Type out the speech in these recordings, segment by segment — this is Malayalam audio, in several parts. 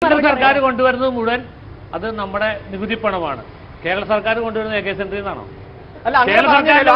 കേന്ദ്ര സർക്കാർ കൊണ്ടുവരുന്നത് മുഴുവൻ അത് നമ്മുടെ നികുതി പണമാണ്. കേരള സർക്കാർ കൊണ്ടുവരുന്നത് AK സെന്ററിൽ നിന്നാണോ? കേരള സർക്കാരിന്റെ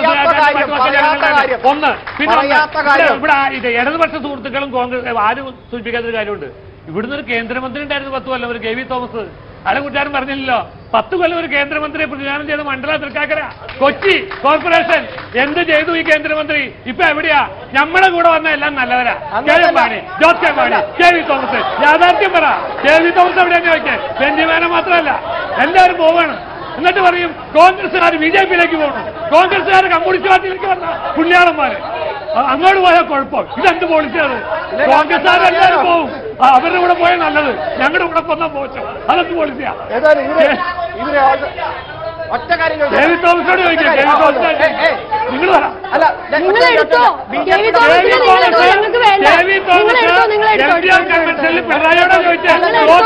ഒന്ന്. പിന്നെ ഇവിടെ ഇത് ഇടതുപക്ഷ സുഹൃത്തുക്കളും കോൺഗ്രസ് ആരും സൂചിപ്പിക്കാത്തൊരു കാര്യമുണ്ട്. ഇവിടുന്ന് ഒരു കേന്ദ്രമന്ത്രി ഉണ്ടായിരുന്നു 10 കൊല്ലം, ഒരു KV തോമസ്. അയാളെ കുറ്റാരും പറഞ്ഞില്ലല്ലോ. 10 കൊല്ലം ഒരു കേന്ദ്രമന്ത്രിയെ പ്രതിദാനം ചെയ്ത മണ്ഡല തൃക്കാക്കര കൊച്ചി കോർപ്പറേഷൻ എന്ത് ചെയ്തു ഈ കേന്ദ്രമന്ത്രി? ഇപ്പൊ എവിടെയാ? നമ്മുടെ കൂടെ വന്ന എല്ലാം നല്ലവരാ. KM Mani, Jose K Mani, KV Thomas. യാഥാർത്ഥ്യം പറ, KV തോമസ് എവിടെയാന്ന് ചോദിച്ചേ? ബെഞ്ചമിനെ മാത്രമല്ല, എല്ലാവരും പോവാണ്. എന്നിട്ട് പറയും കോൺഗ്രസ്സുകാർ BJPയിലേക്ക് പോകണം, കോൺഗ്രസ്സുകാർ കമ്മ്യൂണിസ്റ്റ് പാർട്ടിയിലേക്ക് വന്ന പുണ്യാളന്മാര്. അങ്ങോട്ട് പോയാൽ കുഴപ്പം. ഇതെന്ത് പോളിസിയാണ്? കോൺഗ്രസ്സുകാരെല്ലാവരും പോവും, അവരുടെ കൂടെ പോയാൽ നല്ലത്, ഞങ്ങളുടെ കൂടെ പോന്നാ മോശം. അതെന്ത് പോളിസിയാ? ഒറ്റ കാര്യം തോമസോട് ചോദിക്കാം. നിങ്ങൾ കൺവെൻഷനിൽ പിണറായിയോട് ചോദിച്ചാൽ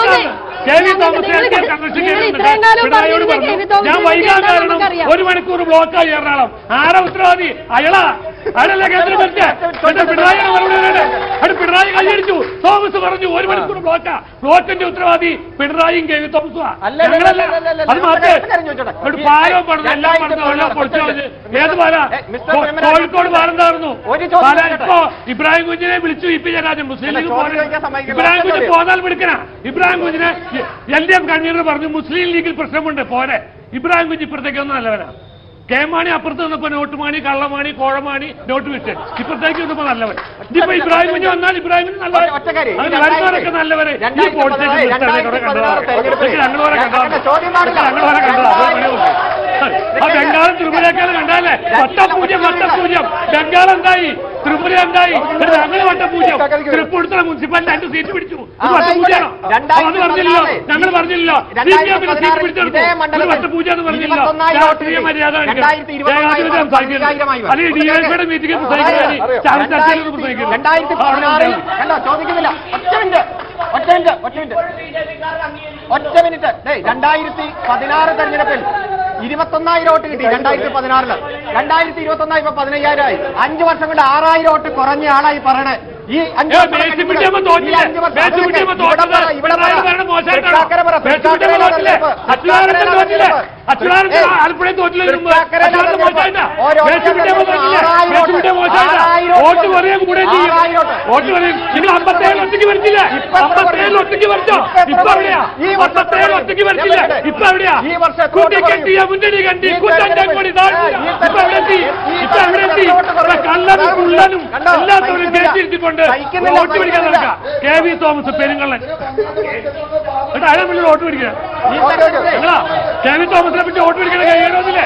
ഞാൻ വൈകാൻ കാരണം 1 മണിക്കൂർ ബ്ലോക്കായി എറണാകുളം. ആരാ ഉത്തരവാദി? അയാളല്ലേ കേന്ദ്രമന്ത്രി? പിണറായിയുടെ മറുപടി അത് പിണറായി കൈയടിച്ചു. തോമസ് പറഞ്ഞു 1 മണിക്കൂർ ബ്ലോക്കാ. ബ്ലോക്കിന്റെ ഉത്തരവാദി പിണറായിയും KV തോമസും. ഞങ്ങളല്ല. അത് മാത്രമേ പാലം പണിത് എല്ലാം പണിത് എല്ലാം പൊളിച്ചു കളഞ്ഞ്. ഏത് പാല? കോഴിക്കോട് പാലം തകർന്നു. ഇപ്പോ ഇബ്രാഹിം കുഞ്ഞിനെ വിളിച്ചു EP ജയരാജൻ. മുസ്ലിം ലീഗ് ഇബ്രാഹിം കുഞ്ഞ് പോന്നാൽ വിളിക്കണ. ഇബ്രാഹിം കുഞ്ഞിനെ LDF കൺവീനർ പറഞ്ഞു മുസ്ലിം ലീഗിൽ പ്രശ്നമുണ്ട്, പോരെ. ഇബ്രാഹിം കുഞ്ഞ് ഇപ്പുറത്തേക്കൊന്നും നല്ലവരാ. KM മാണി അപ്പുറത്ത് നിന്നപ്പോ നോട്ടുമാണി, കള്ളമാണി, കോഴമാണി, നോട്ട് വിട്ട് ഇപ്പുറത്തേക്ക് നിന്നപ്പോ നല്ലവൻ. ഇപ്പൊ ഇബ്രാഹിം കുഞ്ഞ് വന്നാൽ ഇബ്രാഹിമിന് നല്ലവരെ, വരുന്നവരൊക്കെ നല്ലവരെ. ഈ പോളിറ്റേഷൻ ഞങ്ങളോരെ ബംഗാളും ത്രിപുരയൊക്കെയാണ് കണ്ടാലേ. വട്ടപൂജ്യം ബംഗാൾ എന്തായി, ത്രിപുര എന്തായി, ഞങ്ങൾ വട്ടപൂജ്യം. തൃപ്പൂണിത്തുറ മുനിസിപ്പാലിറ്റി 2 സീറ്റ് പിടിച്ചു. വട്ടപൂജയാണോ? അത് പറഞ്ഞില്ലല്ലോ, ഞങ്ങൾ പറഞ്ഞില്ലല്ലോ. CPM സീറ്റ് പിടിച്ചെടുത്തു. വട്ടപൂജ എന്ന് പറഞ്ഞില്ലല്ലോ. രാഷ്ട്രീയ മര്യാദ അല്ലെങ്കിൽ DYFയുടെ മീറ്റിംഗിൽ പ്രസംഗിക്കാൻ ചർച്ചയിൽ പ്രസംഗിക്കുന്നു. 2016 തെരഞ്ഞെടുപ്പിൽ 21,000 വോട്ട് കിട്ടി. 2016 2021 ഇപ്പൊ 15,000 ആയി. 5 വർഷം കൊണ്ട് 6,000 വോട്ട് കുറഞ്ഞ ആളായി പറയണേ. ഈ 5 വർഷം KV തോമസ് പെരുങ്ങളൻ അയാളെ മുന്നിൽ വോട്ട് പിടിക്കുക. KV തോമസിനെ പറ്റി വോട്ട് പിടിക്കണ കഴിയണമെന്നില്ലേ?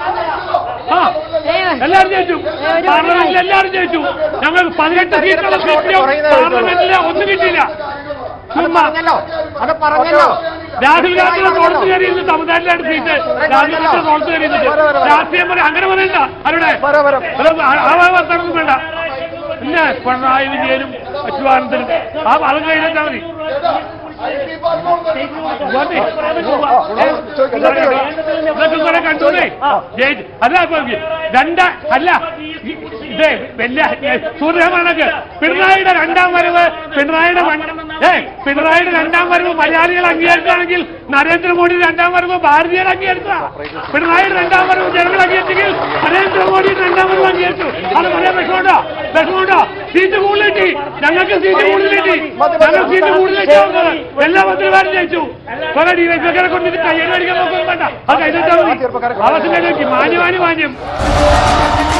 എല്ലാവരും ജയിച്ചു. പാർലമെന്റിൽ എല്ലാവരും ജയിച്ചു. ഞങ്ങൾ 18 സീറ്റുള്ള പാർലമെന്റിലെ ഒന്നും കിട്ടിയില്ല. രാഹുൽ ഗാന്ധിയുടെ തോളത്ത് കയറിയിരുന്ന് തമിഴ്നാട്ടിലാണ് സീറ്റ്. രാഹുൽ ഗാന്ധിയുടെ തോളത്ത് കയറിയിരുന്നിട്ട് രാഷ്ട്രീയം പോലെ അങ്ങനെ പറയണ്ട. അവരുടെ വർത്തമാനം വേണ്ട. പിന്നെ പിണറായി വിജയനും അച്യുതാനന്ദനും ആ ഭാഗം കഴിഞ്ഞാൽ മതി. ഇതൊക്കെ കുറെ കണ്ടൂന്നേ. അല്ല അല്ല ഇതേ വലിയ സൂര്യമാണക്ക് പിണറായിയുടെ 2ാം വരവ് പിണറായിയുടെ 2ാം വരവ് മലയാളികൾ അംഗീകരിച്ചാണെങ്കിൽ നരേന്ദ്രമോദി 2ാം വരവ് ഭാരതീയർ അംഗീകരിച്ച. പിണറായിയുടെ 2ാം വരവ് ജനങ്ങൾ അംഗീകരിച്ചെങ്കിൽ നരേന്ദ്രമോദി 2ാം വരവ് അംഗീകരിച്ചു. അത് പറയാൻ വിഷമുണ്ടോ? സീറ്റ് കൂടുതൽ കിട്ടി. ഞങ്ങൾക്ക് സീറ്റ് കൂടുതൽ കിട്ടി. ഞങ്ങൾ സീറ്റ് കൂടുതൽ കിട്ടിയാവുന്നത് എല്ലാ മന്ത്രിമാരും ജയിച്ചു. കുറെ DYFക്കാരെ കൊണ്ടിട്ട് കയ്യേറി അടിക്കാൻ നോക്കുന്നുണ്ട്. അത് കഴിഞ്ഞിട്ടാ മതി. അവസരം മാന്യമാന്യം